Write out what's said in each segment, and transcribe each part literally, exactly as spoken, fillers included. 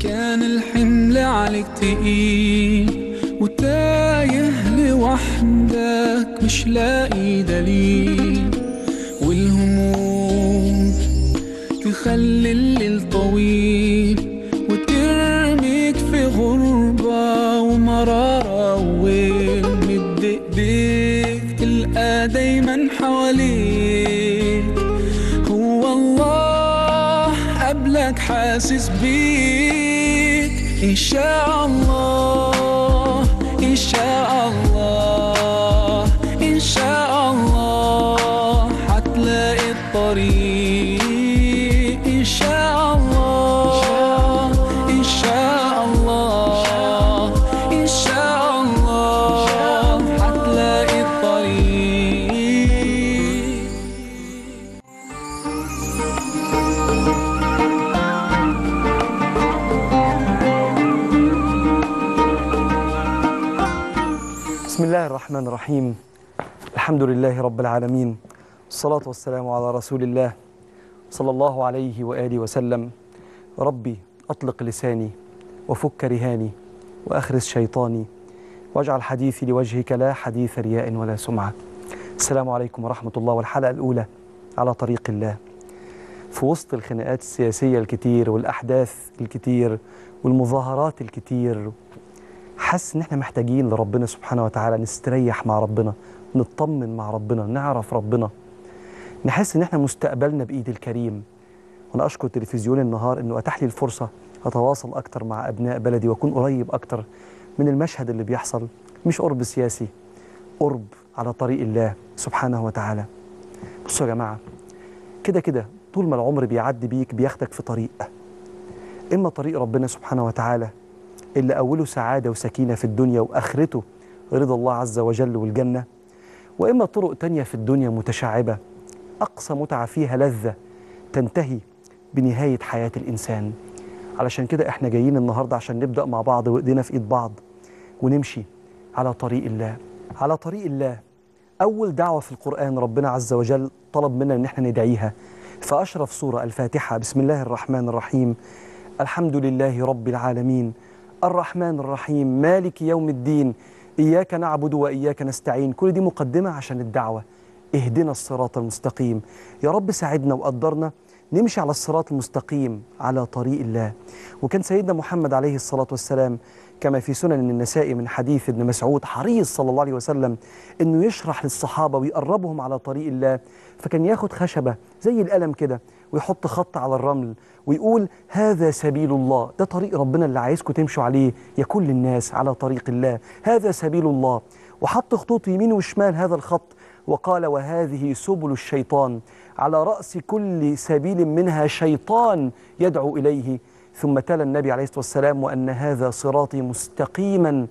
كان الحمل عليك تقيل وتايه لوحدك مش لاقي دليل، والهموم تخلي الليل طويل وترميك في غربة ومرارة ومد ايديك تلقى دايما حواليك هو الله قبلك حاسس بيك. إن شاء الله إن شاء الله إن شاء الله هتلاقي الطريق. إن شاء الله إن شاء الله إن شاء الله هتلاقي الطريق. بسم الله الرحمن الرحيم. الحمد لله رب العالمين، الصلاة والسلام على رسول الله صلى الله عليه وآله وسلم. ربي أطلق لساني وفك رهاني وأخرس شيطاني واجعل حديثي لوجهك لا حديث رياء ولا سمعة. السلام عليكم ورحمة الله. والحلقة الأولى على طريق الله. في وسط الخناقات السياسية الكتير والأحداث الكتير والمظاهرات الكتير، حاسس ان احنا محتاجين لربنا سبحانه وتعالى، نستريح مع ربنا، نطمن مع ربنا، نعرف ربنا، نحس ان احنا مستقبلنا بايد الكريم. وانا اشكر تلفزيون النهار انه اتاح لي الفرصه اتواصل اكتر مع ابناء بلدي واكون قريب اكتر من المشهد اللي بيحصل. مش قرب سياسي، قرب على طريق الله سبحانه وتعالى. بصوا يا جماعه، كده كده طول ما العمر بيعدي بيك بياخدك في طريق، اما طريق ربنا سبحانه وتعالى اللي أوله سعادة وسكينة في الدنيا وآخرته رضا الله عز وجل والجنة، وإما طرق تانية في الدنيا متشعبة أقصى متعة فيها لذة تنتهي بنهاية حياة الإنسان. علشان كده إحنا جايين النهاردة عشان نبدأ مع بعض وإيدينا في إيد بعض ونمشي على طريق الله. على طريق الله أول دعوة في القرآن ربنا عز وجل طلب منا إن إحنا ندعيها في أشرف سورة الفاتحة. بسم الله الرحمن الرحيم. الحمد لله رب العالمين الرحمن الرحيم مالك يوم الدين إياك نعبد وإياك نستعين. كل دي مقدمة عشان الدعوة. اهدنا الصراط المستقيم. يا رب ساعدنا وقدرنا نمشي على الصراط المستقيم على طريق الله. وكان سيدنا محمد عليه الصلاة والسلام كما في سنن النساء من حديث ابن مسعود حريص صلى الله عليه وسلم إنه يشرح للصحابة ويقربهم على طريق الله. فكان ياخد خشبة زي القلم كده ويحط خط على الرمل ويقول هذا سبيل الله، ده طريق ربنا اللي عايزكم تمشوا عليه يا كل الناس على طريق الله، هذا سبيل الله. وحط خطوط يمين وشمال هذا الخط وقال وهذه سبل الشيطان، على رأس كل سبيل منها شيطان يدعو إليه. ثم تلا النبي عليه الصلاة والسلام وأن هذا صراطي مستقيما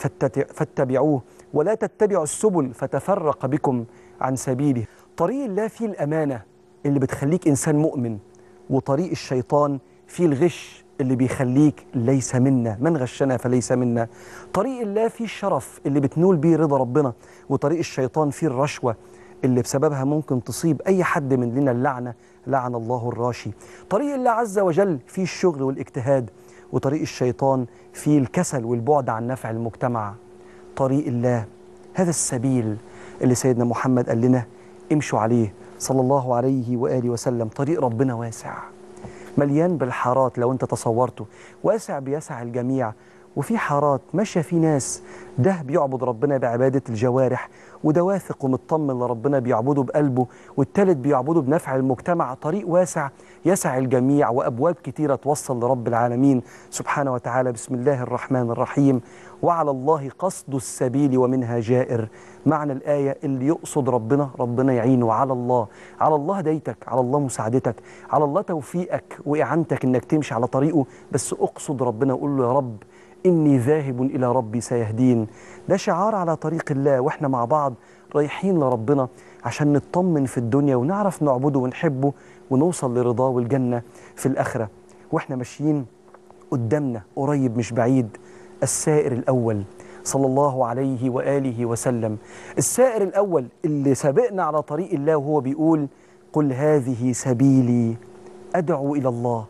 فاتبعوه ولا تتبعوا السبل فتفرق بكم عن سبيله. طريق الله فيه الأمانة اللي بتخليك إنسان مؤمن، وطريق الشيطان فيه الغش اللي بيخليك ليس منا، من غشنا فليس منا. طريق الله فيه الشرف اللي بتنول بيه رضا ربنا، وطريق الشيطان فيه الرشوة اللي بسببها ممكن تصيب أي حد مننا اللعنة، لعن الله الراشي. طريق الله عز وجل فيه الشغل والاجتهاد، وطريق الشيطان فيه الكسل والبعد عن نفع المجتمع. طريق الله هذا السبيل اللي سيدنا محمد قال لنا امشوا عليه صلى الله عليه وآله وسلم. طريق ربنا واسع مليان بالحارات، لو انت تصورته واسع بيسع الجميع، وفي حارات ماشيه في ناس، ده بيعبد ربنا بعباده الجوارح، وده واثق ومطمن لربنا بيعبده بقلبه، والتالت بيعبده بنفع المجتمع. طريق واسع يسع الجميع وابواب كتيره توصل لرب العالمين سبحانه وتعالى. بسم الله الرحمن الرحيم. وعلى الله قصد السبيل ومنها جائر. معنى الآية اللي يقصد ربنا ربنا يعينه. على الله، على الله هدايتك، على الله مساعدتك، على الله توفيقك وإعانتك إنك تمشي على طريقه. بس أقصد ربنا وقول له يا رب إني ذاهب إلى ربي سيهدين. ده شعار على طريق الله، وإحنا مع بعض رايحين لربنا عشان نطمن في الدنيا ونعرف نعبده ونحبه ونوصل لرضاه والجنة في الآخرة. وإحنا ماشيين قدامنا قريب مش بعيد السائر الأول صلى الله عليه وآله وسلم. السائر الأول اللي سابقنا على طريق الله، وهو بيقول قل هذه سبيلي أدعو إلى الله.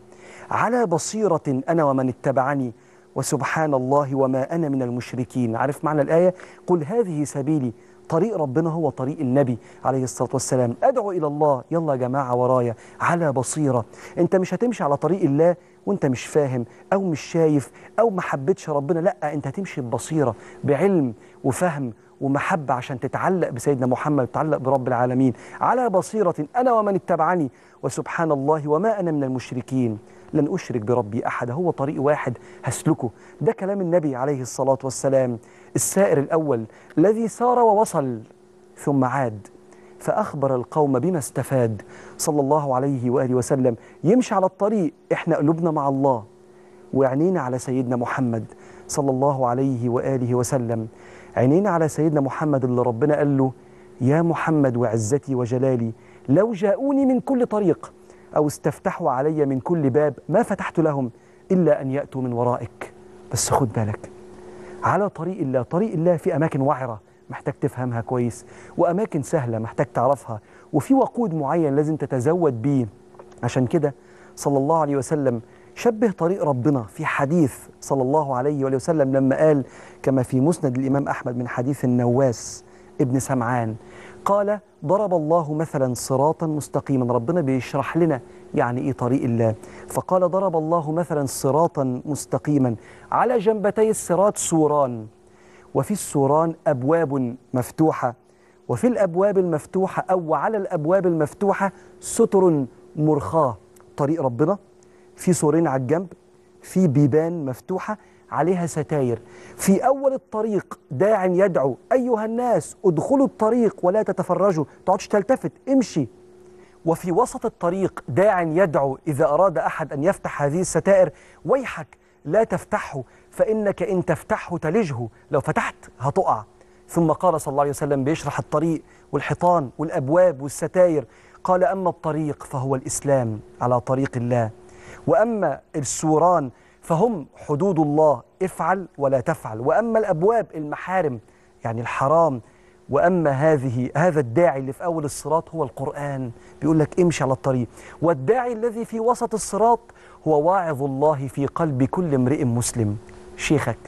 على بصيرة أنا ومن اتبعني وسبحان الله وما أنا من المشركين. عارف معنى الآية؟ قل هذه سبيلي، طريق ربنا هو طريق النبي عليه الصلاة والسلام. أدعو إلى الله، يلا يا جماعة ورايا، على بصيرة. أنت مش هتمشي على طريق الله وأنت مش فاهم أو مش شايف أو ما حبيتش ربنا، لأ، أنت هتمشي ببصيرة، بعلم وفهم ومحبة، عشان تتعلق بسيدنا محمد، تتعلق برب العالمين. على بصيرة أنا ومن اتبعني وسبحان الله وما أنا من المشركين. لن أشرك بربي أحد، هو طريق واحد هسلكه. ده كلام النبي عليه الصلاة والسلام، السائر الأول الذي سار ووصل ثم عاد فأخبر القوم بما استفاد صلى الله عليه وآله وسلم. يمشي على الطريق، إحنا قلوبنا مع الله وعينينا على سيدنا محمد صلى الله عليه وآله وسلم. عينينا على سيدنا محمد اللي ربنا قال له يا محمد وعزتي وجلالي لو جاءوني من كل طريق أو استفتحوا علي من كل باب ما فتحت لهم إلا أن يأتوا من ورائك. بس خد بالك، على طريق الله. طريق الله في أماكن وعرة محتاج تفهمها كويس، وأماكن سهلة محتاج تعرفها، وفي وقود معين لازم تتزود بيه. عشان كده صلى الله عليه وسلم شبه طريق ربنا في حديث صلى الله عليه وآله وسلم لما قال كما في مسند الإمام أحمد من حديث النواس ابن سمعان قال ضرب الله مثلا صراطا مستقيما. ربنا بيشرح لنا يعني إيه طريق الله، فقال ضرب الله مثلا صراطا مستقيما على جنبتي الصراط سوران، وفي السوران أبواب مفتوحة، وفي الأبواب المفتوحة أو على الأبواب المفتوحة ستر مرخاة. طريق ربنا في سورين على الجنب، في بيبان مفتوحة عليها ستاير. في أول الطريق داع يدعو أيها الناس ادخلوا الطريق ولا تتفرجوا، تقعدش تلتفت، امشي. وفي وسط الطريق داع يدعو إذا أراد أحد أن يفتح هذه الستائر ويحك لا تفتحه فإنك إن تفتحه تلجه، لو فتحت هتقع. ثم قال صلى الله عليه وسلم بيشرح الطريق والحيطان والأبواب والستاير، قال أما الطريق فهو الإسلام على طريق الله، وأما السوران فهم حدود الله افعل ولا تفعل، وأما الأبواب المحارم يعني الحرام، وأما هذه هذا الداعي اللي في أول الصراط هو القرآن، بيقول لك امشي على الطريق. والداعي الذي في وسط الصراط هو واعظ الله في قلب كل امرئ مسلم. شيخك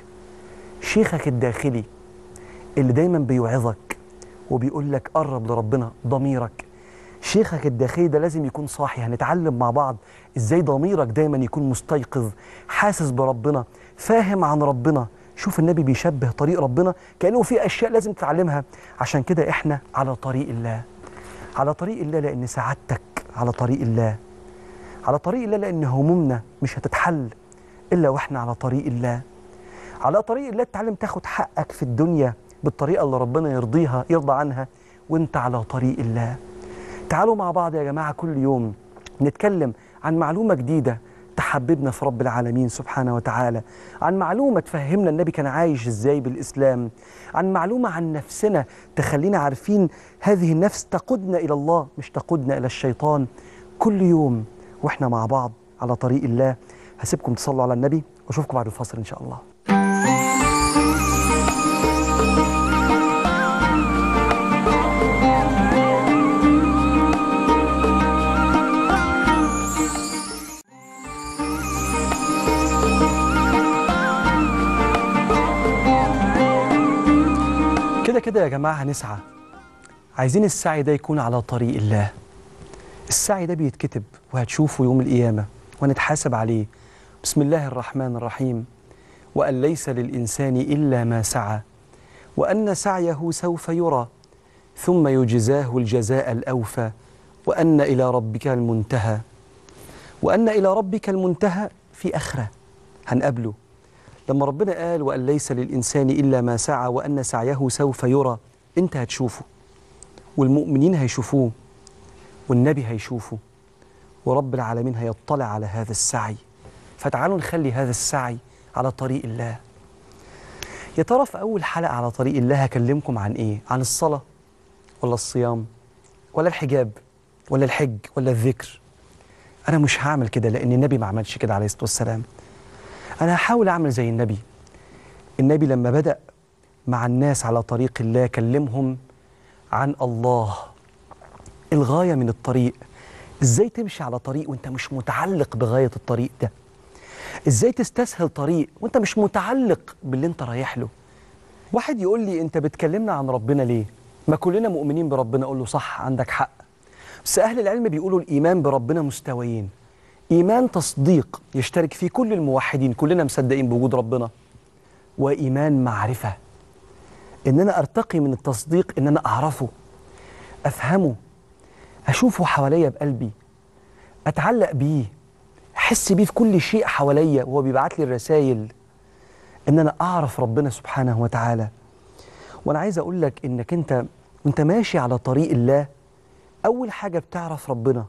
شيخك الداخلي اللي دايما بيوعظك وبيقول لك قرب لربنا، ضميرك. شيخك الداخلي ده لازم يكون صاحي. هنتعلم مع بعض ازاي ضميرك دايما يكون مستيقظ، حاسس بربنا، فاهم عن ربنا. شوف النبي بيشبه طريق ربنا كأنه في أشياء لازم تتعلمها. عشان كده احنا على طريق الله، على طريق الله لأن سعادتك على طريق الله، على طريق الله لأن همومنا مش هتتحل إلا وإحنا على طريق الله. على طريق الله تتعلم تاخد حقك في الدنيا بالطريقة اللي ربنا يرضيها يرضى عنها وإنت على طريق الله. تعالوا مع بعض يا جماعة كل يوم نتكلم عن معلومة جديدة تحببنا في رب العالمين سبحانه وتعالى، عن معلومة تفهمنا النبي كان عايش ازاي بالإسلام، عن معلومة عن نفسنا تخلينا عارفين هذه النفس تقودنا إلى الله مش تقودنا إلى الشيطان. كل يوم وإحنا مع بعض على طريق الله. هسيبكم تصلوا على النبي وأشوفكم بعد الفاصل إن شاء الله. كده كده يا جماعة هنسعى، عايزين السعي ده يكون على طريق الله. السعي ده بيتكتب وهتشوفه يوم القيامة ونتحاسب عليه. بسم الله الرحمن الرحيم. وأن ليس للإنسان إلا ما سعى وأن سعيه سوف يرى ثم يجزاه الجزاء الأوفى وأن إلى ربك المنتهى. وأن إلى ربك المنتهى في آخرة هنقابله. لما ربنا قال وأن ليس للإنسان إلا ما سعى وأن سعيه سوف يرى، أنت هتشوفه والمؤمنين هيشوفوه والنبي هيشوفه ورب العالمين هيطلع على هذا السعي. فتعالوا نخلي هذا السعي على طريق الله. يا ترى في أول حلقة على طريق الله هكلمكم عن إيه؟ عن الصلاة ولا الصيام ولا الحجاب ولا الحج ولا الذكر؟ أنا مش هعمل كده لأن النبي ما عملش كده عليه الصلاة والسلام. أنا هحاول أعمل زي النبي. النبي لما بدأ مع الناس على طريق الله كلمهم عن الله. الغاية من الطريق ازاي تمشي على طريق وانت مش متعلق بغاية الطريق ده؟ ازاي تستسهل طريق وانت مش متعلق باللي انت رايح له؟ واحد يقول لي انت بتكلمنا عن ربنا ليه؟ ما كلنا مؤمنين بربنا. اقول له صح، عندك حق، بس اهل العلم بيقولوا الايمان بربنا مستويين. ايمان تصديق يشترك فيه كل الموحدين، كلنا مصدقين بوجود ربنا، وايمان معرفة، ان انا ارتقي من التصديق ان انا اعرفه، افهمه، اشوفه حواليا بقلبي، اتعلق بيه، احس بيه في كل شيء حواليا وهو بيبعت لي الرسائل، ان انا اعرف ربنا سبحانه وتعالى. وانا عايز اقول لك انك انت وانت ماشي على طريق الله، اول حاجه بتعرف ربنا،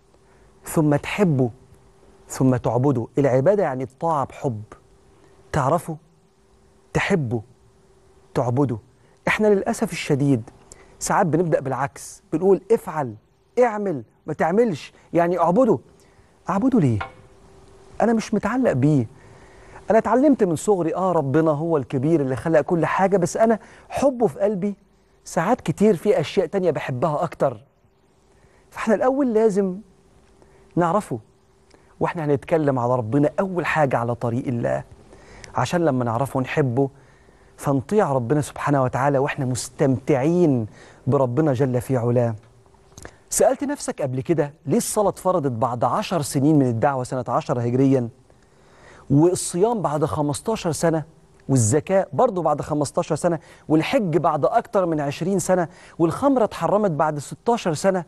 ثم تحبه، ثم تعبده. العباده يعني الطاعه بحب، تعرفه، تحبه، تعبده. احنا للاسف الشديد ساعات بنبدا بالعكس، بنقول افعل، اعمل، ما تعملش، يعني اعبده. اعبده ليه؟ انا مش متعلق بيه. انا اتعلمت من صغري اه ربنا هو الكبير اللي خلق كل حاجه، بس انا حبه في قلبي ساعات كتير في اشياء تانية بحبها اكتر. فاحنا الاول لازم نعرفه، واحنا هنتكلم على ربنا اول حاجه على طريق الله، عشان لما نعرفه ونحبه فنطيع ربنا سبحانه وتعالى واحنا مستمتعين بربنا جل في علاه. سألت نفسك قبل كده ليه الصلاة اتفرضت بعد عشر سنين من الدعوة سنة عشرة هجريا، والصيام بعد خمستاشر سنة، والزكاة برضو بعد خمستاشر سنة، والحج بعد أكتر من عشرين سنة، والخمرة اتحرمت بعد ستاشر سنة؟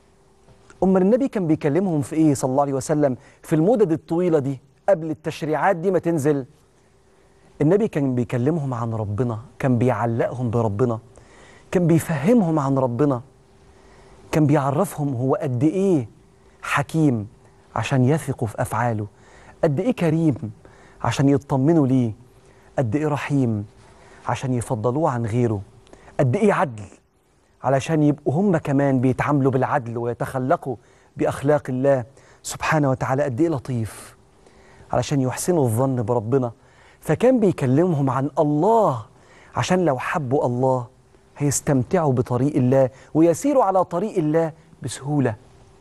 أمال النبي كان بيكلمهم في إيه صلى الله عليه وسلم في المدد الطويلة دي قبل التشريعات دي ما تنزل؟ النبي كان بيكلمهم عن ربنا، كان بيعلقهم بربنا، كان بيفهمهم عن ربنا، كان بيعرفهم هو قد إيه حكيم عشان يثقوا في أفعاله، قد إيه كريم عشان يطمنوا ليه، قد إيه رحيم عشان يفضلوه عن غيره، قد إيه عدل علشان يبقوا هم كمان بيتعاملوا بالعدل ويتخلقوا بأخلاق الله سبحانه وتعالى، قد إيه لطيف علشان يحسنوا الظن بربنا. فكان بيكلمهم عن الله عشان لو حبوا الله هيستمتعوا بطريق الله ويسيروا على طريق الله بسهولة.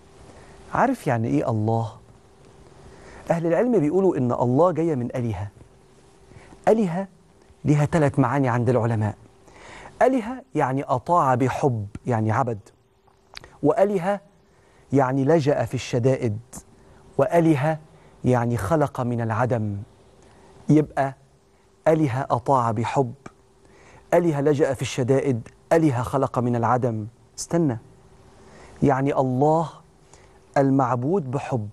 عارف يعني إيه الله؟ أهل العلم بيقولوا إن الله جاية من آلهة. آلهة ليها ثلاث معاني عند العلماء. آلهة يعني أطاع بحب، يعني عبد، وآلهة يعني لجأ في الشدائد، وآلهة يعني خلق من العدم. يبقى آلهة أطاع بحب، آلهة لجأ في الشدائد، آلهة خلق من العدم. استنى، يعني الله المعبود بحب،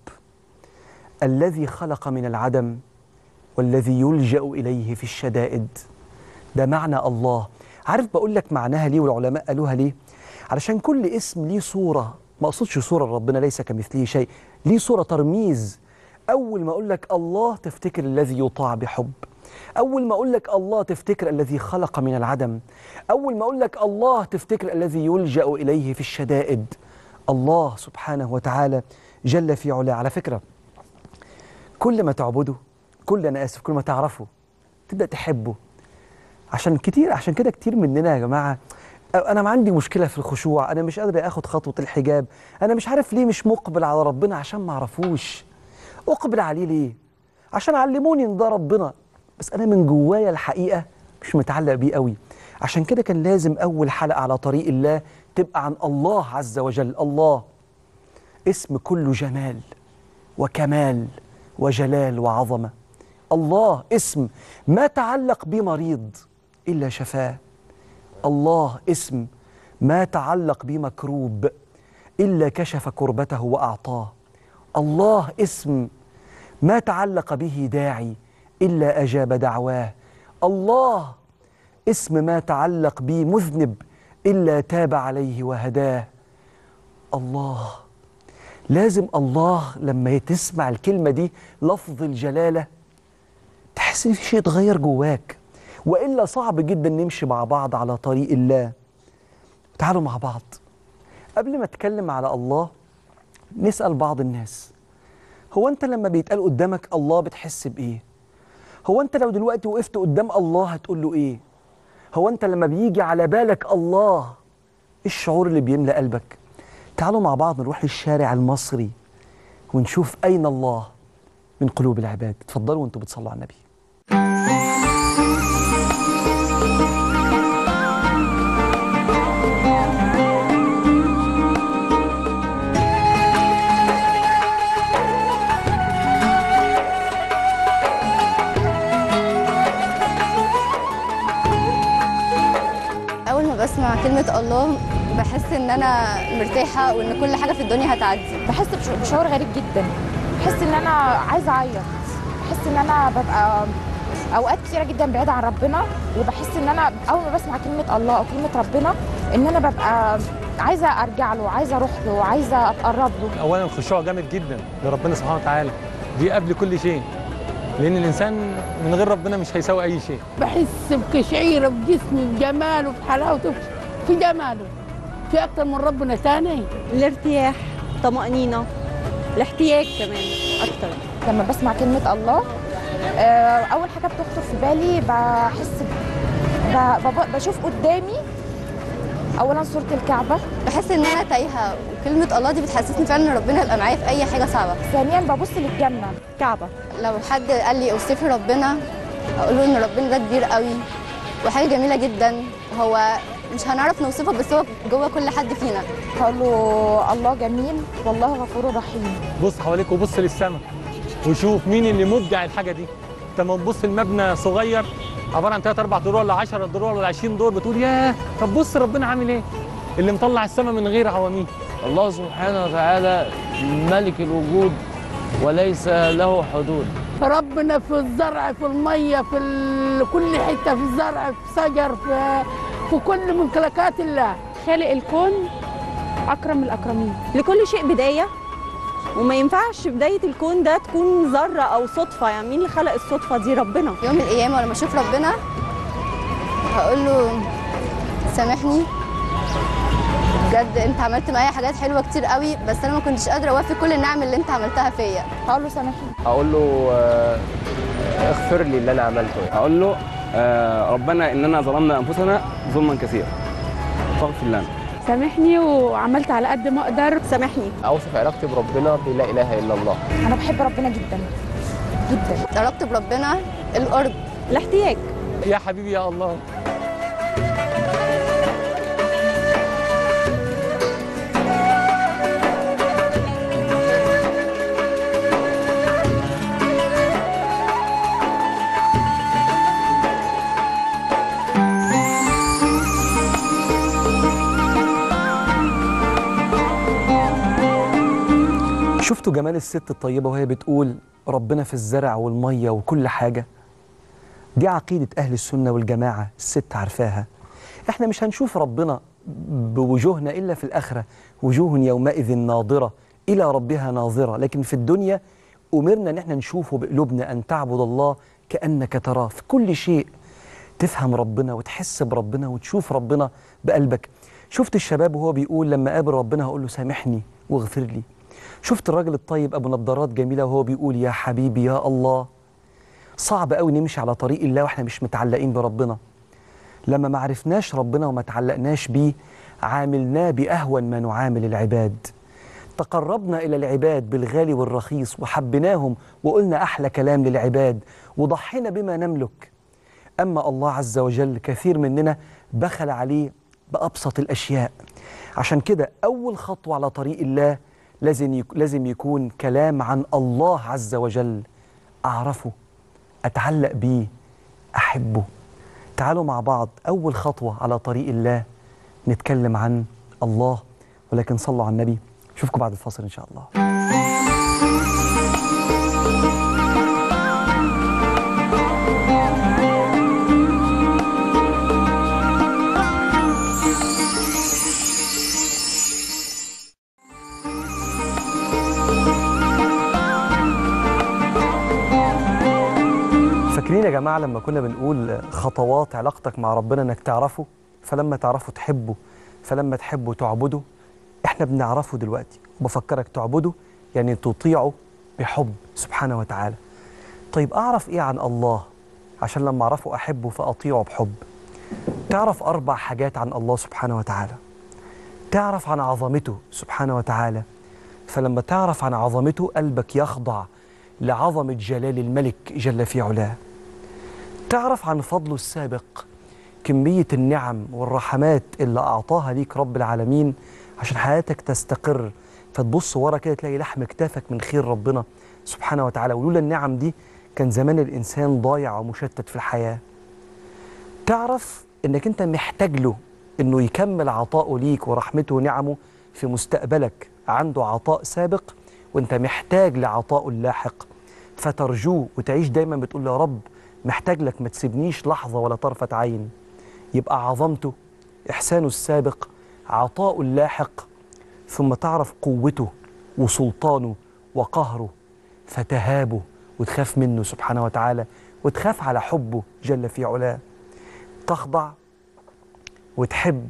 الذي خلق من العدم، والذي يلجأ إليه في الشدائد. ده معنى الله. عارف بقول لك معناها ليه والعلماء قالوها ليه؟ علشان كل اسم ليه صورة، ما أقصدش صورة ربنا ليس كمثله شيء، ليه صورة ترميز. أول ما أقول لك الله تفتكر الذي يطاع بحب، أول ما أقول لك الله تفتكر الذي خلق من العدم، أول ما أقول لك الله تفتكر الذي يلجأ إليه في الشدائد. الله سبحانه وتعالى جل في علاه. على فكرة كل ما تعبده، كل أنا آسف كل ما تعرفه تبدأ تحبه. عشان كتير عشان كده كتير مننا يا جماعة، أنا ما عندي مشكلة في الخشوع، أنا مش قادر أخد خطوة الحجاب، أنا مش عارف ليه مش مقبل على ربنا، عشان ما أعرفوش. أقبل عليه ليه؟ عشان علموني إن ده ربنا، بس أنا من جوايا الحقيقة مش متعلق بيه قوي. عشان كده كان لازم أول حلقة على طريق الله تبقى عن الله عز وجل. الله اسم كله جمال وكمال وجلال وعظمة. الله اسم ما تعلق به مريض إلا شفاه. الله اسم ما تعلق به مكروب إلا كشف كربته وأعطاه. الله اسم ما تعلق به داعي إلا أجاب دعواه. الله اسم ما تعلق به مذنب إلا تاب عليه وهداه. الله لازم الله لما تسمع الكلمة دي لفظ الجلالة تحس في شيء اتغير جواك، وإلا صعب جدا نمشي مع بعض على طريق الله. تعالوا مع بعض قبل ما اتكلم على الله نسأل بعض الناس، هو أنت لما بيتقال قدامك الله بتحس بإيه؟ هو أنت لو دلوقتي وقفت قدام الله هتقول له إيه؟ هو أنت لما بيجي على بالك الله إيه الشعور اللي بيملأ قلبك؟ تعالوا مع بعض نروح للشارع المصري ونشوف أين الله من قلوب العباد. اتفضلوا وانتوا بتصلوا على النبي. أول ما بسمع كلمة الله بحس إن أنا مرتاحة وإن كل حاجة في الدنيا هتعدي. بحس بش- بشعور غريب جدا، بحس ان انا عايزه اعيط، بحس ان انا ببقى اوقات كتيره جدا بعيده عن ربنا، وبحس ان انا اول ما بسمع كلمه الله او كلمه ربنا ان انا ببقى عايزه ارجع له، عايزه اروح له، عايزه اتقرب له. اولا الخشوع جامد جدا لربنا سبحانه وتعالى، دي قبل كل شيء، لان الانسان من غير ربنا مش هيساوي اي شيء. بحس بقشعيرة بجسمي بجماله بحلاوته في جماله، في أكتر من ربنا تاني. الارتياح، طمأنينة، الاحتياج كمان أكتر. لما بسمع كلمه الله آه، اول حاجه بتخطر في بالي بحس ب- ب- بشوف قدامي اولا صوره الكعبه، بحس إن أنا تايهة، وكلمة الله دي بتحسسني فعلا إن ربنا هيبقى معايا في أي حاجة صعبة. ثانيا ببص للجنه. كعبة. لو حد قال لي اوصفي ربنا أقول له إن ربنا ده كبير قوي وحاجة جميلة جدا، هو مش هنعرف نوصفه بس هو جوه كل حد فينا. هقول له الله جميل والله غفور رحيم. بص حواليك وبص للسماء وشوف مين اللي مبدع الحاجه دي. انت لما تبص المبنى صغير عباره عن ثلاث اربع دور ولا عشرة دور ولا عشرين دور بتقول ياه، طب بص ربنا عامل ايه؟ اللي مطلع السماء من غير عواميد. الله سبحانه وتعالى ملك الوجود وليس له حدود. ربنا في الزرع، في المية، في ال- كل حتة، في الزرع، في شجر، في, في كل ممتلكات الله. خالق الكون أكرم الأكرمين. لكل شيء بداية، وما ينفعش بداية الكون ده تكون ذرة أو صدفة. يعني مين اللي خلق الصدفة دي؟ ربنا. يوم القيامة لما أشوف ربنا هقول له سامحني بجد، أنت عملت معايا حاجات حلوة كتير قوي بس أنا ما كنتش قادرة أوفي كل النعم اللي أنت عملتها فيا. هقول له سامحني. اقول له آه، اغفر لي اللي انا عملته. اقول له آه، ربنا اننا ظلمنا انفسنا ظلما كثيرا فاغفر لنا. سامحني وعملت على قد ما أقدر. سامحني. اوصف علاقتي بربنا بلا اله الا الله. انا بحب ربنا جدا جدا. علاقتي بربنا القرب، الاحتياج. يا حبيبي يا الله. شفتوا جمال الست الطيبة وهي بتقول ربنا في الزرع والمية وكل حاجة؟ دي عقيدة أهل السنة والجماعة، الست عارفاها. احنا مش هنشوف ربنا بوجوهنا إلا في الآخرة، وجوه يومئذ ناظرة إلى ربها ناظرة، لكن في الدنيا أمرنا أن احنا نشوفه بقلوبنا، أن تعبد الله كأنك تراه في كل شيء، تفهم ربنا وتحس بربنا وتشوف ربنا بقلبك. شفت الشباب وهو بيقول لما قابل ربنا هقول له سامحني واغفر لي. شفت الراجل الطيب أبو نظارات جميلة وهو بيقول يا حبيبي يا الله. صعب قوي نمشي على طريق الله واحنا مش متعلقين بربنا. لما ما عرفناش ربنا وما تعلقناش بيه عاملناه بأهون ما نعامل العباد. تقربنا إلى العباد بالغالي والرخيص وحبناهم وقلنا أحلى كلام للعباد وضحينا بما نملك. أما الله عز وجل كثير مننا بخل عليه بأبسط الأشياء. عشان كده أول خطوة على طريق الله لازم لازم يكون كلام عن الله عز وجل، أعرفه، أتعلق بيه، أحبه. تعالوا مع بعض أول خطوة على طريق الله نتكلم عن الله، ولكن صلوا على النبي. أشوفكم بعد الفاصل إن شاء الله. فاكرين يا جماعة لما كنا بنقول خطوات علاقتك مع ربنا انك تعرفه، فلما تعرفه تحبه، فلما تحبه تعبده؟ احنا بنعرفه دلوقتي وبفكرك تعبده يعني تطيعه بحب سبحانه وتعالى. طيب أعرف إيه عن الله عشان لما أعرفه أحبه فأطيعه بحب؟ تعرف أربع حاجات عن الله سبحانه وتعالى. تعرف عن عظمته سبحانه وتعالى، فلما تعرف عن عظمته قلبك يخضع لعظمة جلال الملك جل في علاه. تعرف عن فضله السابق، كمية النعم والرحمات اللي أعطاها ليك رب العالمين عشان حياتك تستقر، فتبص ورا كده تلاقي لحم كتافك من خير ربنا سبحانه وتعالى، ولولا النعم دي كان زمان الإنسان ضايع ومشتت في الحياة. تعرف إنك أنت محتاج له إنه يكمل عطاؤه ليك ورحمته ونعمه في مستقبلك، عنده عطاء سابق وأنت محتاج لعطائه اللاحق، فترجوه وتعيش دايما بتقول له يا رب محتاج لك، ما تسيبنيش لحظة ولا طرفة عين. يبقى عظمته، إحسانه السابق، عطاؤه اللاحق، ثم تعرف قوته وسلطانه وقهره فتهابه وتخاف منه سبحانه وتعالى، وتخاف على حبه جل في علاه، تخضع وتحب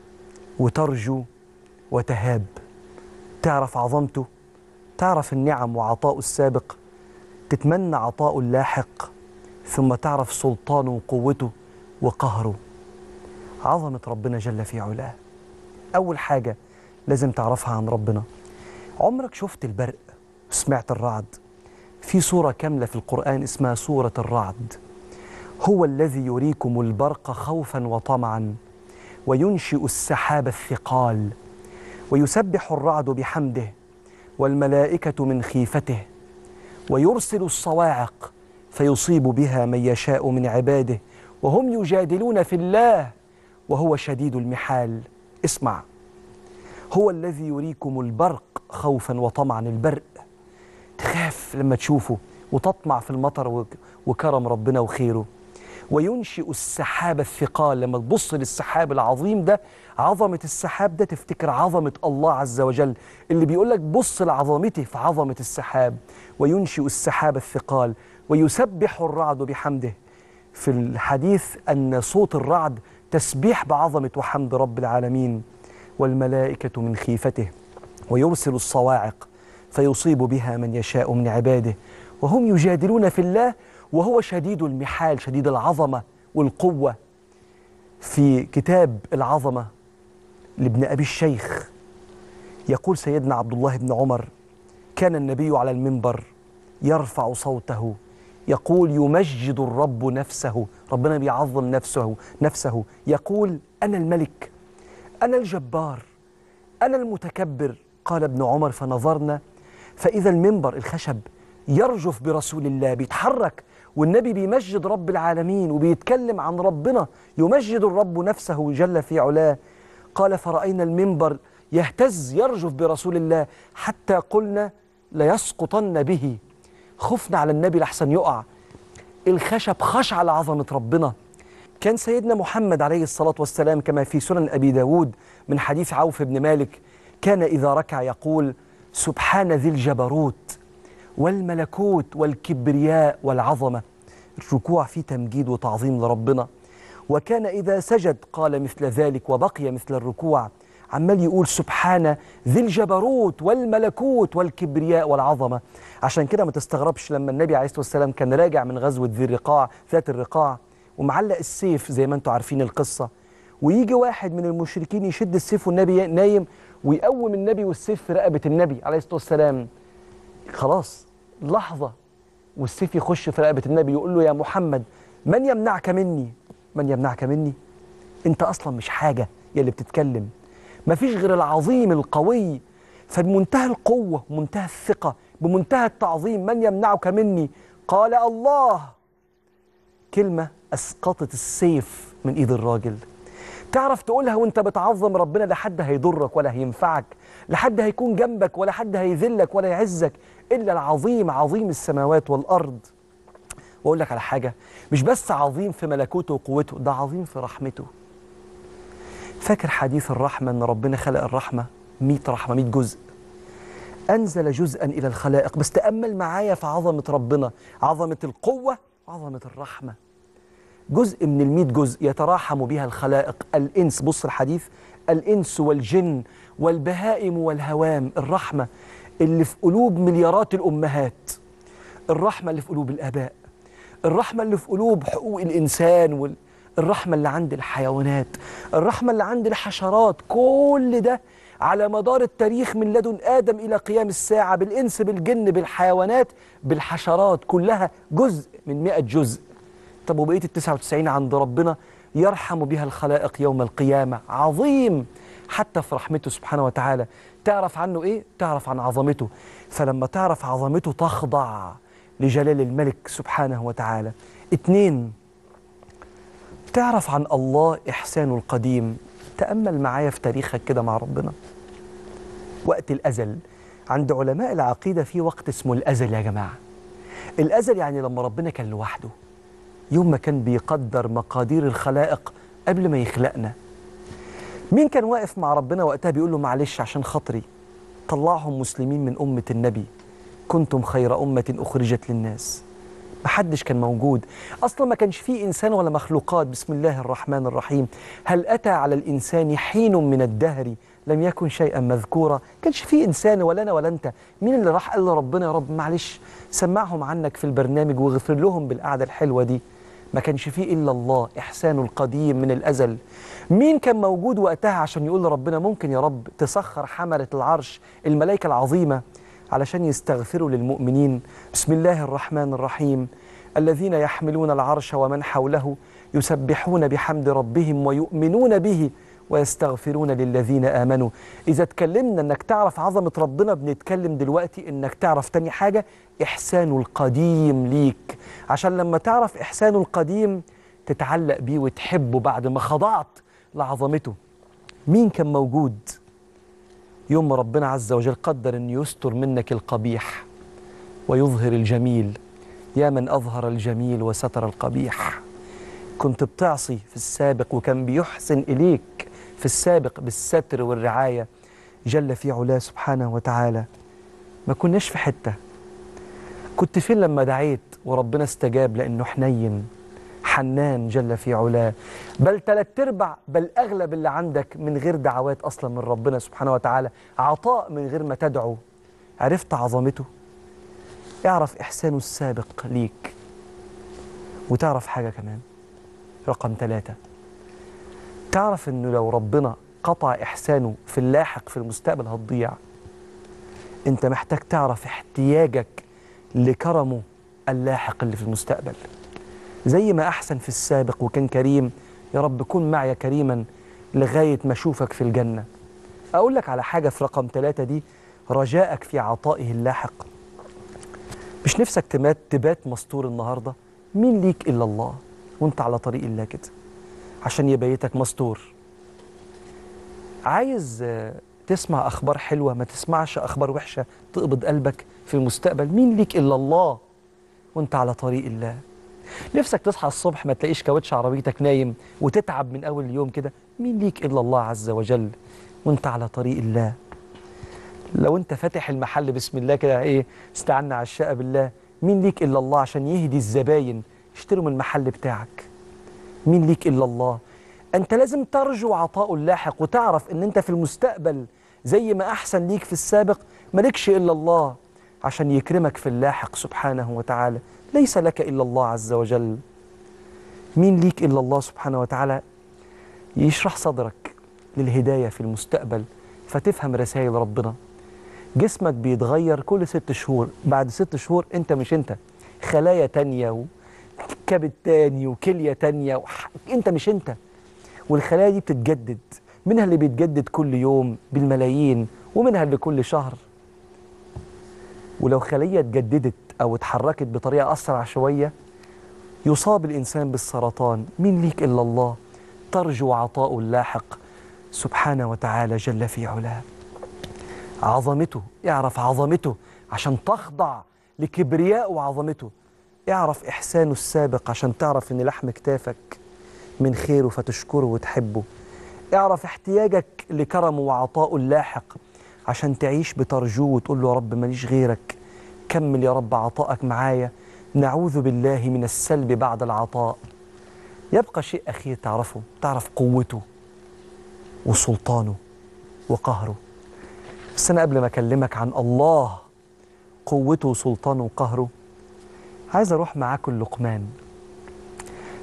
وترجو وتهاب. تعرف عظمته، تعرف النعم وعطاؤه السابق، تتمنى عطاؤه اللاحق، ثم تعرف سلطانه وقوته وقهره. عظمة ربنا جل في علاه أول حاجة لازم تعرفها عن ربنا. عمرك شفت البرق وسمعت الرعد؟ في سورة كاملة في القرآن اسمها سورة الرعد. هو الذي يريكم البرق خوفا وطمعا وينشئ السحاب الثقال ويسبح الرعد بحمده والملائكة من خيفته ويرسل الصواعق فيصيب بها من يشاء من عباده وهم يجادلون في الله وهو شديد المحال. اسمع، هو الذي يريكم البرق خوفا وطمعا. البرق تخاف لما تشوفه وتطمع في المطر وكرم ربنا وخيره. وينشئ السحاب الثقال، لما تبص للسحاب العظيم ده، عظمة السحاب ده تفتكر عظمة الله عز وجل اللي بيقول لك بص لعظمته في عظمة السحاب. وينشئ السحاب الثقال ويسبح الرعد بحمده. في الحديث أن صوت الرعد تسبيح بعظمة وحمد رب العالمين. والملائكة من خيفته ويرسل الصواعق فيصيب بها من يشاء من عباده وهم يجادلون في الله وهو شديد المحال، شديد العظمة والقوة. في كتاب العظمة لابن أبي الشيخ يقول سيدنا عبد الله بن عمر: كان النبي على المنبر يرفع صوته يقول يمجد الرب نفسه، ربنا بيعظم نفسه نفسه يقول: أنا الملك، أنا الجبار، أنا المتكبر. قال ابن عمر: فنظرنا فإذا المنبر الخشب يرجف برسول الله، بيتحرك والنبي بيمجد رب العالمين وبيتكلم عن ربنا، يمجد الرب نفسه جل في علاه. قال: فرأينا المنبر يهتز يرجف برسول الله حتى قلنا ليسقطن به، خفنا على النبي لحسن يقع. الخشب خشع لعظمة ربنا. كان سيدنا محمد عليه الصلاة والسلام كما في سنن أبي داود من حديث عوف بن مالك كان إذا ركع يقول: سبحان ذي الجبروت والملكوت والكبرياء والعظمة. الركوع فيه تمجيد وتعظيم لربنا. وكان إذا سجد قال مثل ذلك وبقي مثل الركوع، عمال يقول سبحان ذي الجبروت والملكوت والكبرياء والعظمة. عشان كده ما تستغربش لما النبي عليه الصلاة والسلام كان راجع من غزوة ذي الرقاع ذات الرقاع ومعلق السيف زي ما انتم عارفين القصة، ويجي واحد من المشركين يشد السيف والنبي نايم ويقوم النبي والسيف في رقبة النبي عليه الصلاة والسلام. خلاص لحظة والسيف يخش في رقبة النبي، يقول له: يا محمد من يمنعك مني؟ من يمنعك مني؟ انت اصلا مش حاجة يا اللي بتتكلم، مفيش غير العظيم القوي. فبمنتهى القوة ومنتهى الثقة بمنتهى التعظيم: من يمنعك مني؟ قال: الله. كلمة أسقطت السيف من إيد الراجل. تعرف تقولها وانت بتعظم ربنا، لا حد هيضرك ولا هينفعك، لا حد هيكون جنبك ولا حد هيذلك ولا يعزك إلا العظيم، عظيم السماوات والأرض. وأقول لك على حاجة، مش بس عظيم في ملكوته وقوته، ده عظيم في رحمته. فاكر حديث الرحمة أن ربنا خلق الرحمة مئة رحمة، مئة جزء، أنزل جزءا إلى الخلائق. بس تأمل معايا في عظمة ربنا، عظمة القوة وعظمة الرحمة. جزء من المئة جزء يتراحم بها الخلائق، الإنس، بص الحديث، الإنس والجن والبهائم والهوام. الرحمة اللي في قلوب مليارات الأمهات، الرحمة اللي في قلوب الآباء، الرحمة اللي في قلوب حقوق الإنسان الرحمة اللي عند الحيوانات، الرحمة اللي عند الحشرات. كل ده على مدار التاريخ من لدن آدم إلى قيام الساعة، بالإنس بالجن بالحيوانات بالحشرات، كلها جزء من مئة جزء. طب وبقية التسعة وتسعين عند ربنا يرحم بها الخلائق يوم القيامة. عظيم حتى في رحمته سبحانه وتعالى. تعرف عنه إيه؟ تعرف عن عظمته. فلما تعرف عظمته تخضع لجلال الملك سبحانه وتعالى. اتنين، تعرف عن الله إحسانه القديم. تأمل معايا في تاريخك كده مع ربنا. وقت الأزل عند علماء العقيدة في وقت اسمه الأزل يا جماعة. الأزل يعني لما ربنا كان لوحده، يوم ما كان بيقدر مقادير الخلائق قبل ما يخلقنا. مين كان واقف مع ربنا وقتها بيقول له معلش عشان خاطري طلعهم مسلمين من أمة النبي، كنتم خير أمة أخرجت للناس؟ محدش كان موجود أصلا، ما كانش فيه إنسان ولا مخلوقات. بسم الله الرحمن الرحيم. هل أتى على الإنسان حين من الدهر لم يكن شيئا مذكورا؟ كانش فيه إنسان ولا أنا ولا أنت. مين اللي راح قال لربنا يا رب معلش سمعهم عنك في البرنامج واغفر لهم بالقعدة الحلوة دي؟ ما كانش فيه إلا الله إحسانه القديم من الأزل. مين كان موجود وقتها عشان يقول لربنا ممكن يا رب تسخر حملة العرش الملائكة العظيمة علشان يستغفروا للمؤمنين؟ بسم الله الرحمن الرحيم. الذين يحملون العرش ومن حوله يسبحون بحمد ربهم ويؤمنون به ويستغفرون للذين آمنوا. إذا اتكلمنا أنك تعرف عظمة ربنا، بنتكلم دلوقتي أنك تعرف تاني حاجة إحسانه القديم ليك، عشان لما تعرف إحسانه القديم تتعلق بيه وتحبه بعد ما خضعت لعظمته. مين كان موجود يوم ما ربنا عز وجل قدر أن يستر منك القبيح ويظهر الجميل؟ يا من أظهر الجميل وستر القبيح. كنت بتعصي في السابق وكان بيحسن إليك في السابق بالستر والرعاية جل في علاه سبحانه وتعالى. ما كناش في حتة. كنت فين لما دعيت وربنا استجاب؟ لأنه حنين حنان جل في علاه. بل تلات ارباع بل أغلب اللي عندك من غير دعوات أصلا من ربنا سبحانه وتعالى، عطاء من غير ما تدعو. عرفت عظمته؟ اعرف إحسانه السابق ليك. وتعرف حاجة كمان، رقم ثلاثة، تعرف إنه لو ربنا قطع إحسانه في اللاحق في المستقبل هتضيع. أنت محتاج تعرف احتياجك لكرمه اللاحق اللي في المستقبل. زي ما أحسن في السابق وكان كريم، يا رب كن معي كريما لغاية ما أشوفك في الجنة. أقول لك على حاجة في رقم ثلاثة دي، رجائك في عطائه اللاحق. مش نفسك تبات تبات مستور النهاردة؟ مين ليك إلا الله وانت على طريق الله كده عشان يبيتك مستور. عايز تسمع أخبار حلوة ما تسمعش أخبار وحشة تقبض قلبك في المستقبل؟ مين ليك إلا الله وانت على طريق الله. نفسك تصحى الصبح ما تلاقيش كاوتش عربيتك نايم وتتعب من أول اليوم كده؟ مين ليك إلا الله عز وجل وانت على طريق الله. لو انت فاتح المحل بسم الله كده ايه استعنا على الشقة بالله، مين ليك إلا الله عشان يهدي الزباين يشتروا من المحل بتاعك؟ مين ليك إلا الله. أنت لازم ترجو عطاء اللاحق وتعرف أن أنت في المستقبل زي ما أحسن ليك في السابق مالكش إلا الله عشان يكرمك في اللاحق سبحانه وتعالى. ليس لك إلا الله عز وجل. مين ليك إلا الله سبحانه وتعالى يشرح صدرك للهداية في المستقبل فتفهم رسائل ربنا. جسمك بيتغير كل ست شهور، بعد ست شهور أنت مش أنت، خلايا تانية وكبد تاني وكلية تانية وح... أنت مش أنت. والخلايا دي بتتجدد، منها اللي بيتجدد كل يوم بالملايين ومنها اللي كل شهر. ولو خلية اتجددت أو اتحركت بطريقة أسرع شوية يصاب الإنسان بالسرطان. مين ليك إلا الله ترجو عطاء اللاحق سبحانه وتعالى جل في علاه. عظمته، اعرف عظمته عشان تخضع لكبرياء وعظمته. اعرف إحسانه السابق عشان تعرف إن لحم كتافك من خيره فتشكره وتحبه. اعرف احتياجك لكرمه وعطاءه اللاحق عشان تعيش بترجوه وتقول له يا رب ماليش غيرك، كمل يا رب عطائك معايا. نعوذ بالله من السلب بعد العطاء. يبقى شيء أخير تعرفه، تعرف قوته وسلطانه وقهره. بس أنا قبل ما أكلمك عن الله قوته وسلطانه وقهره عايز أروح معاكم لقمان.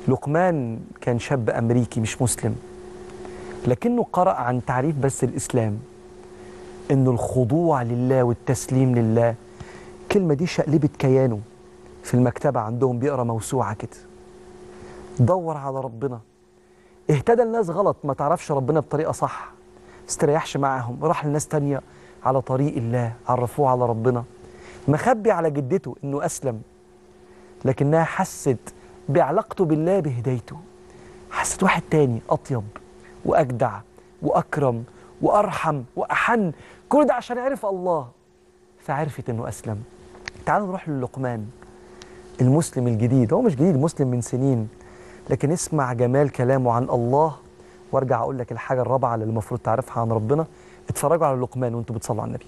لقمان كان شاب أمريكي مش مسلم، لكنه قرأ عن تعريف بس الإسلام، إنه الخضوع لله والتسليم لله. الكلمة دي شقلبت كيانه. في المكتبة عندهم بيقرأ موسوعة كده، دور على ربنا، اهتدى الناس غلط ما تعرفش ربنا بطريقة صح، استريحش معاهم، راح لناس تانية على طريق الله عرفوه على ربنا. مخبي على جدته إنه أسلم، لكنها حست بعلاقته بالله بهدايته، حست واحد تاني أطيب وأجدع وأكرم وأرحم وأحن، كل ده عشان عرف الله، فعرفت إنه أسلم. تعالوا نروح للقمان المسلم الجديد، هو مش جديد، مسلم من سنين، لكن اسمع جمال كلامه عن الله. وارجع أقول لك الحاجة الرابعة اللي المفروض تعرفها عن ربنا. اتفرجوا على لقمان وانتوا بتصلوا على النبي.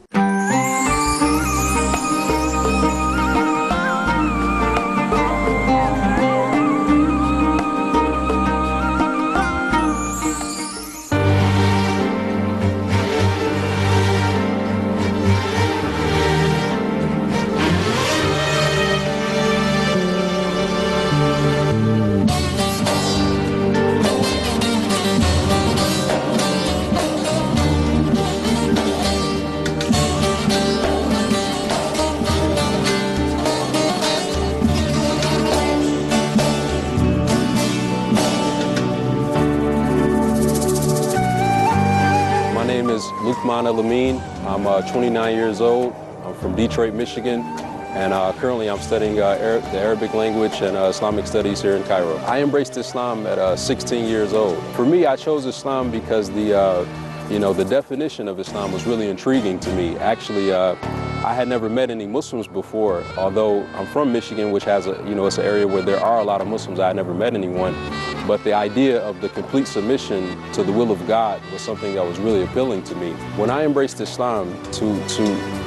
Lukman Al-Amin. I'm uh, twenty-nine years old. I'm from Detroit, Michigan, and uh, currently I'm studying uh, Arab, the Arabic language and uh, Islamic studies here in Cairo. I embraced Islam at uh, sixteen years old. For me, I chose Islam because the, uh, you know, the definition of Islam was really intriguing to me. Actually, uh, I had never met any Muslims before, although I'm from Michigan, which has a, you know, it's an area where there are a lot of Muslims. I had never met anyone. But the idea of the complete submission to the will of God was something that was really appealing to me. When I embraced Islam, to, to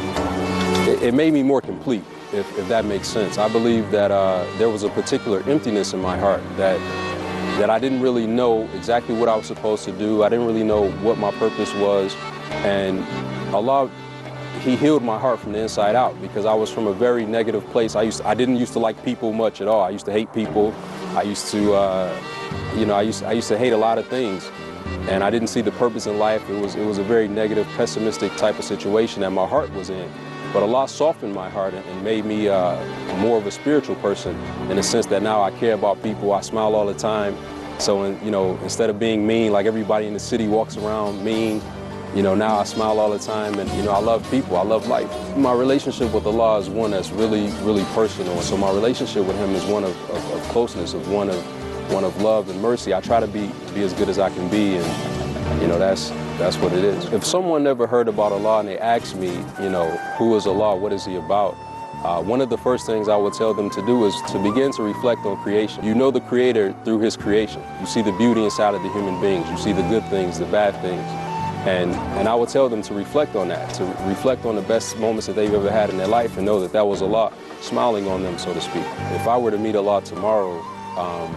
it, it made me more complete, if, if that makes sense. I believe that uh, there was a particular emptiness in my heart that, that I didn't really know exactly what I was supposed to do. I didn't really know what my purpose was. And Allah, He healed my heart from the inside out, because I was from a very negative place. I used to, I didn't used to like people much at all. I used to hate people. I used to, uh, you know, I used I used to hate a lot of things, and I didn't see the purpose in life. It was it was a very negative, pessimistic type of situation that my heart was in. But Allah softened my heart and, and made me uh, more of a spiritual person, in the sense that now I care about people. I smile all the time. So, in, you know, instead of being mean, like everybody in the city walks around mean, you know, now I smile all the time, and, you know, I love people, I love life. My relationship with Allah is one that's really, really personal. And so my relationship with Him is one of, of, of closeness, of one of one of love and mercy. I try to be, be as good as I can be, and, you know, that's, that's what it is. If someone never heard about Allah and they ask me, you know, who is Allah, what is He about? Uh, one of the first things I would tell them to do is to begin to reflect on creation. You know the Creator through His creation. You see the beauty inside of the human beings. You see the good things, the bad things. And, and I would tell them to reflect on that, to reflect on the best moments that they've ever had in their life, and know that that was Allah smiling on them, so to speak. If I were to meet Allah tomorrow, um,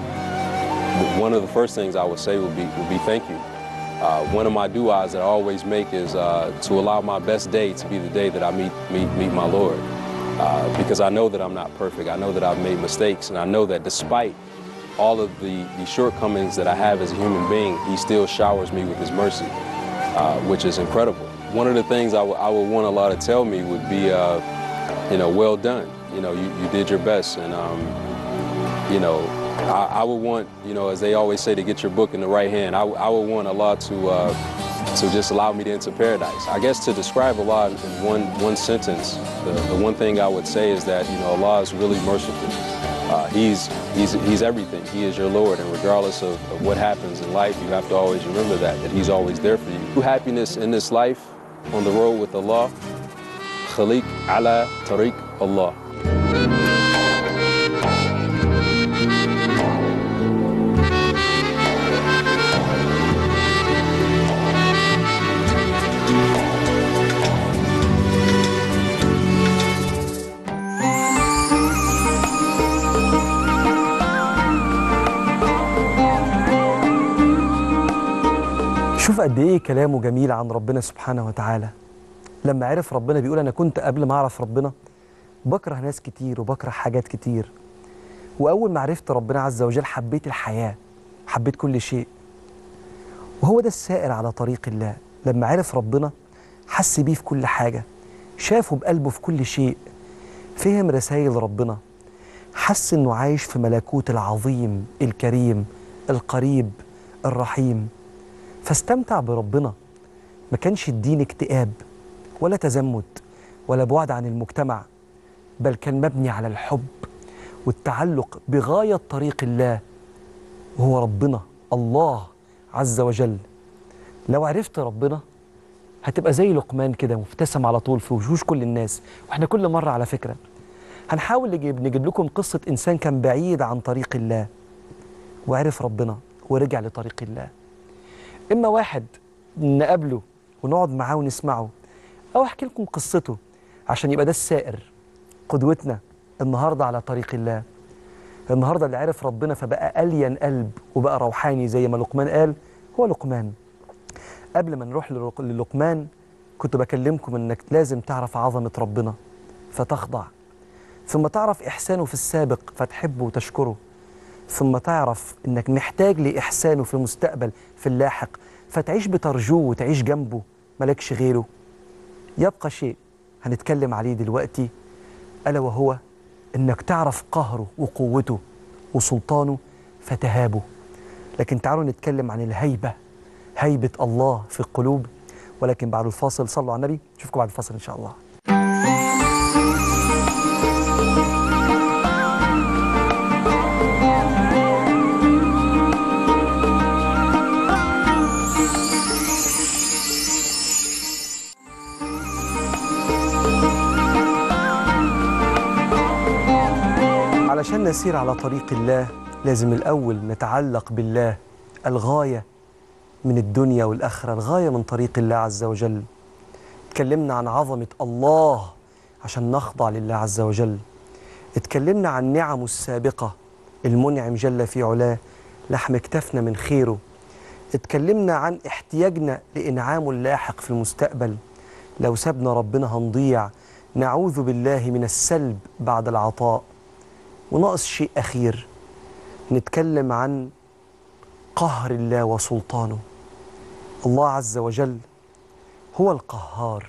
one of the first things I would say would be, would be thank you. Uh, one of my du'as that I always make is uh, to allow my best day to be the day that I meet, meet, meet my Lord. Uh, because I know that I'm not perfect. I know that I've made mistakes, and I know that despite all of the, the shortcomings that I have as a human being, He still showers me with His mercy, uh, which is incredible. One of the things I, I would want Allah to tell me would be, uh, you know, well done. You know, you, you did your best, and, um, you know, I, I would want, you know, as they always say, to get your book in the right hand. I, I would want Allah to, uh, to just allow me to enter paradise. I guess to describe Allah in one, one sentence, the, the one thing I would say is that, you know, Allah is really merciful. Uh, he's, he's, he's everything. He is your Lord, and regardless of, of what happens in life, you have to always remember that, that He's always there for you. True happiness in this life, on the road with Allah, khaliq ala tariq Allah. شوف قد ايه كلامه جميل عن ربنا سبحانه وتعالى. لما عرف ربنا بيقول انا كنت قبل ما اعرف ربنا بكره ناس كتير وبكره حاجات كتير، وأول ما عرفت ربنا عز وجل حبيت الحياة، حبيت كل شيء. وهو ده السائر على طريق الله، لما عرف ربنا حس بيه في كل حاجة، شافه بقلبه في كل شيء، فهم رسائل ربنا، حس إنه عايش في ملكوت العظيم الكريم القريب الرحيم، فاستمتع بربنا. ما كانش الدين اكتئاب ولا تزمت ولا بعد عن المجتمع، بل كان مبني على الحب والتعلق بغاية طريق الله، وهو ربنا الله عز وجل. لو عرفت ربنا هتبقى زي لقمان كده مبتسم على طول في وشوش كل الناس. واحنا كل مرة على فكرة هنحاول نجيب, نجيب لكم قصة إنسان كان بعيد عن طريق الله وعرف ربنا ورجع لطريق الله. إما واحد نقابله ونقعد معاه ونسمعه، أو أحكي لكم قصته عشان يبقى ده السائر قدوتنا النهاردة على طريق الله. النهاردة اللي عرف ربنا فبقى ألين قلب وبقى روحاني زي ما لقمان قال هو لقمان. قبل ما نروح للقمان كنت بكلمكم إنك لازم تعرف عظمة ربنا فتخضع، ثم تعرف إحسانه في السابق فتحبه وتشكره، ثم تعرف إنك محتاج لإحسانه في المستقبل في اللاحق فتعيش بترجوه وتعيش جنبه ملكش غيره. يبقى شيء هنتكلم عليه دلوقتي، ألا وهو إنك تعرف قهره وقوته وسلطانه فتهابه. لكن تعالوا نتكلم عن الهيبة، هيبة الله في القلوب، ولكن بعد الفاصل. صلوا على النبي، نشوفكم بعد الفاصل إن شاء الله. علشان نسير على طريق الله لازم الأول نتعلق بالله، الغاية من الدنيا والآخرة، الغاية من طريق الله عز وجل. اتكلمنا عن عظمة الله عشان نخضع لله عز وجل. اتكلمنا عن نعمه السابقة، المنعم جل في علاه لحم اكتفنا من خيره. اتكلمنا عن احتياجنا لإنعامه اللاحق في المستقبل، لو سابنا ربنا هنضيع، نعوذ بالله من السلب بعد العطاء. وناقص شيء أخير، نتكلم عن قهر الله وسلطانه. الله عز وجل هو القهار.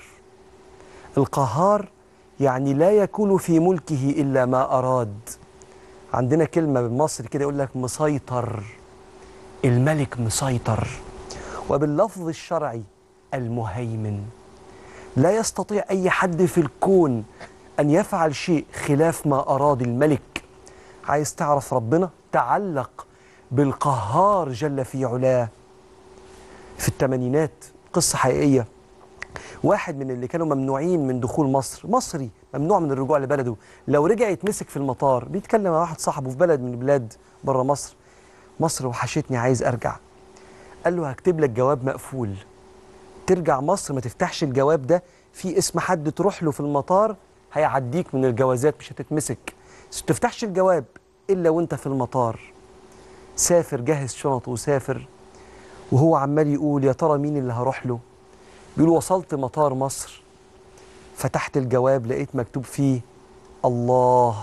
القهار يعني لا يكون في ملكه إلا ما أراد. عندنا كلمة بالمصري كده يقول لك مسيطر، الملك مسيطر. وباللفظ الشرعي المهيمن. لا يستطيع أي حد في الكون أن يفعل شيء خلاف ما أراد الملك. عايز تعرف ربنا؟ تعلق بالقهار جل في علاه. في الثمانينات قصة حقيقية، واحد من اللي كانوا ممنوعين من دخول مصر، مصري ممنوع من الرجوع لبلده، لو رجع يتمسك في المطار. بيتكلم مع واحد صاحبه في بلد من بلاد بره مصر، مصر وحشتني عايز أرجع. قال له هكتب لك جواب مقفول، ترجع مصر ما تفتحش الجواب ده، في اسم حد تروح له في المطار هيعديك من الجوازات مش هتتمسك، بس ما تفتحش الجواب إلا وانت في المطار. سافر، جهز شنطه وسافر، وهو عمال يقول يا ترى مين اللي هروح له. بيقول وصلت مطار مصر، فتحت الجواب لقيت مكتوب فيه الله.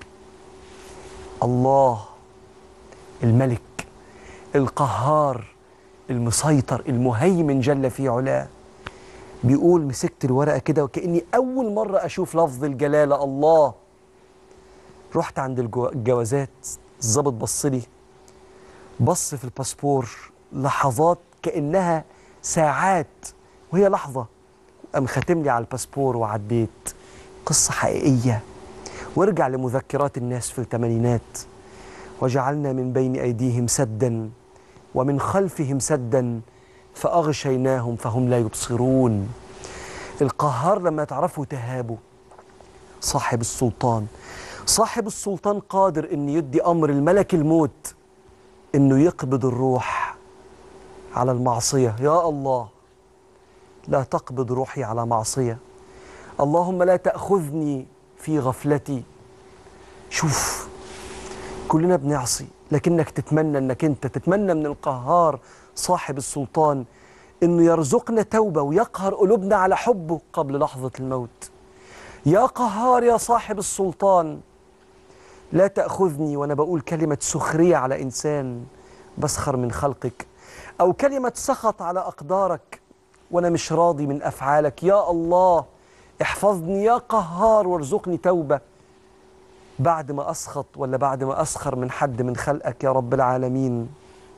الله الملك القهار المسيطر المهيمن جل في علاه. بيقول مسكت الورقة كده وكأني أول مرة أشوف لفظ الجلالة الله. رحت عند الجوازات، الظابط بص لي، بص في الباسبور لحظات كأنها ساعات وهي لحظة، قام ختم لي على الباسبور وعديت. قصة حقيقية. وارجع لمذكرات الناس في الثمانينات، وجعلنا من بين أيديهم سدا ومن خلفهم سدا فأغشيناهم فهم لا يبصرون. القهار لما تعرفوا تهابوا. صاحب السلطان، صاحب السلطان قادر أن يدي أمر الملك الموت أنه يقبض الروح على المعصية. يا الله لا تقبض روحي على معصية، اللهم لا تأخذني في غفلتي. شوف كلنا بنعصي، لكنك تتمنى أنك أنت تتمنى من القهار صاحب السلطان أنه يرزقنا توبة ويقهر قلوبنا على حبه قبل لحظة الموت. يا قهار يا صاحب السلطان، لا تأخذني وأنا بقول كلمة سخرية على إنسان بسخر من خلقك، أو كلمة سخط على أقدارك وأنا مش راضي من أفعالك. يا الله احفظني يا قهار وارزقني توبة بعد ما أسخط ولا بعد ما أسخر من حد من خلقك يا رب العالمين.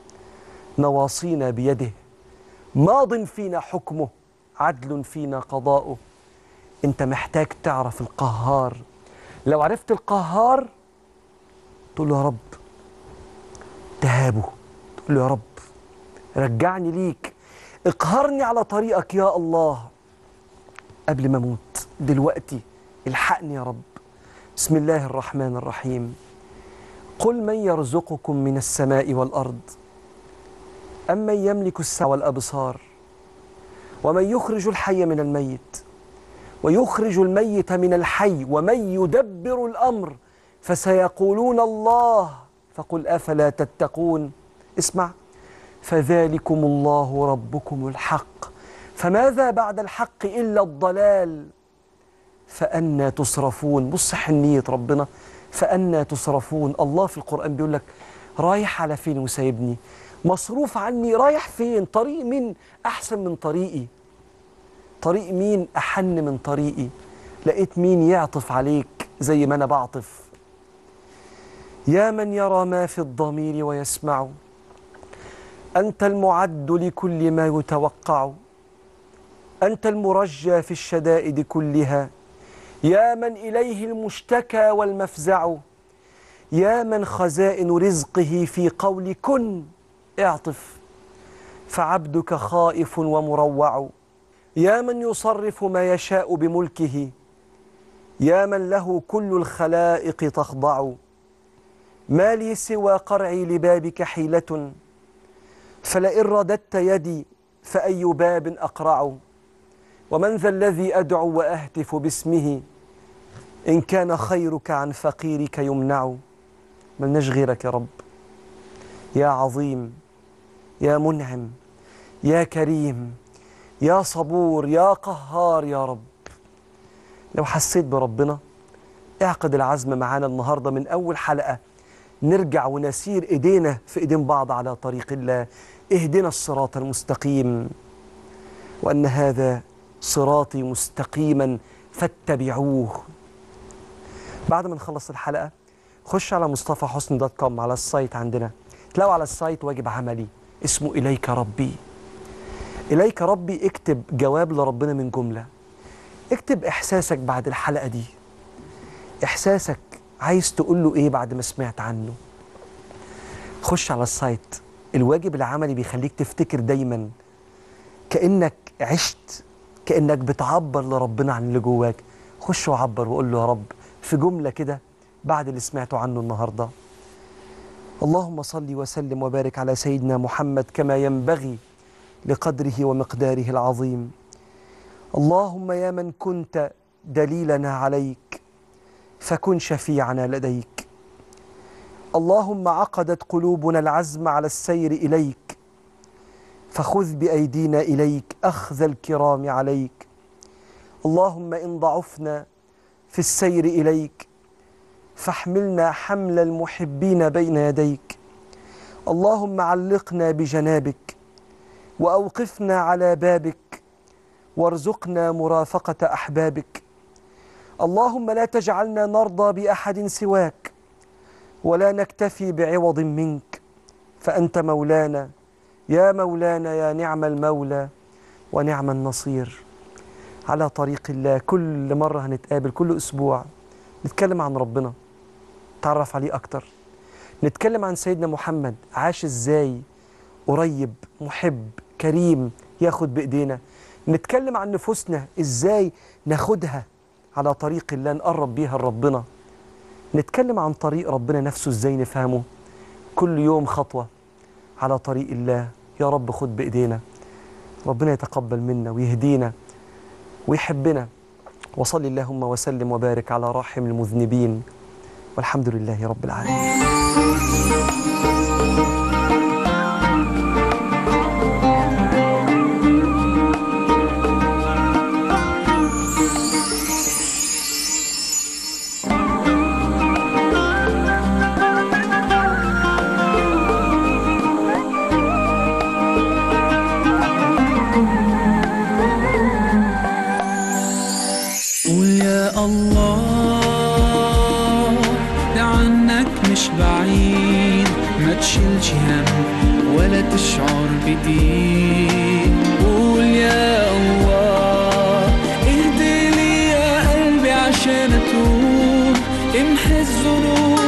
نواصينا بيده، ماض فينا حكمه، عدل فينا قضاؤه. أنت محتاج تعرف القهار. لو عرفت القهار تقول له يا رب تهابه، تقول له يا رب رجعني ليك، اقهرني على طريقك يا الله قبل ما اموت دلوقتي، الحقني يا رب. بسم الله الرحمن الرحيم. قل من يرزقكم من السماء والأرض أمن يملك السمع والأبصار ومن يخرج الحي من الميت ويخرج الميت من الحي ومن يدبر الأمر فسيقولون الله فقل أفلا تتقون. اسمع، فذلكم الله ربكم الحق فماذا بعد الحق إلا الضلال فأنى تصرفون. بص حنية ربنا، فأنى تصرفون. الله في القرآن بيقول لك رايح على فين وسايبني؟ مصروف عني، رايح فين؟ طريق مين أحسن من طريقي؟ طريق مين أحن من طريقي؟ لقيت مين يعطف عليك زي ما أنا بعطف؟ يا من يرى ما في الضمير ويسمع، أنت المعد لكل ما يتوقع، أنت المرجى في الشدائد كلها، يا من إليه المشتكى والمفزع، يا من خزائن رزقه في قول كن اعطف فعبدك خائف ومروع، يا من يصرف ما يشاء بملكه، يا من له كل الخلائق تخضع، ما لي سوى قرعي لبابك حيلة فلئن رددت يدي فأي باب أقرع، ومن ذا الذي أدعو وأهتف باسمه إن كان خيرك عن فقيرك يمنع. ملناش غيرك يا رب، يا عظيم يا منعم يا كريم يا صبور يا قهار يا رب. لو حسيت بربنا اعقد العزم معانا النهاردة من أول حلقة، نرجع ونسير إيدينا في إيدين بعض على طريق الله. اهدنا الصراط المستقيم وأن هذا صراطي مستقيما فاتبعوه. بعد ما نخلص الحلقة خش على مصطفى حسني دوت كوم على السايت عندنا، تلاقوا على السايت واجب عملي اسمه إليك ربي. إليك ربي اكتب جواب لربنا من جملة، اكتب إحساسك بعد الحلقة دي، إحساسك عايز تقول له إيه بعد ما سمعت عنه. خش على السايت، الواجب العملي بيخليك تفتكر دايما كأنك عشت، كأنك بتعبر لربنا عن اللي جواك. خش وعبر وقول له يا رب في جملة كده بعد اللي سمعته عنه النهاردة. اللهم صل وسلم وبارك على سيدنا محمد كما ينبغي لقدره ومقداره العظيم. اللهم يا من كنت دليلنا عليك فكن شفيعنا لديك. اللهم عقدت قلوبنا العزم على السير إليك فخذ بأيدينا إليك أخذ الكرام عليك. اللهم إن ضعفنا في السير إليك فاحملنا حمل المحبين بين يديك. اللهم علقنا بجنابك وأوقفنا على بابك وارزقنا مرافقة أحبابك. اللهم لا تجعلنا نرضى بأحد سواك ولا نكتفي بعوض منك، فأنت مولانا يا مولانا يا نعم المولى ونعم النصير. على طريق الله كل مرة هنتقابل كل أسبوع نتكلم عن ربنا، نتعرف عليه أكتر، نتكلم عن سيدنا محمد عاش إزاي، قريب محب كريم ياخد بإيدينا، نتكلم عن نفوسنا إزاي ناخدها على طريق الله نقرب بيها لربنا، نتكلم عن طريق ربنا نفسه إزاي نفهمه. كل يوم خطوة على طريق الله. يا رب خد بإيدينا، ربنا يتقبل منا ويهدينا ويحبنا. وصل اللهم وسلم وبارك على راحم المذنبين والحمد لله رب العالمين. ما تشيلش هم ولا تشعر بضيق. قول يا الله اهدي لي يا قلبي عشان اتوب، امحي الذنوب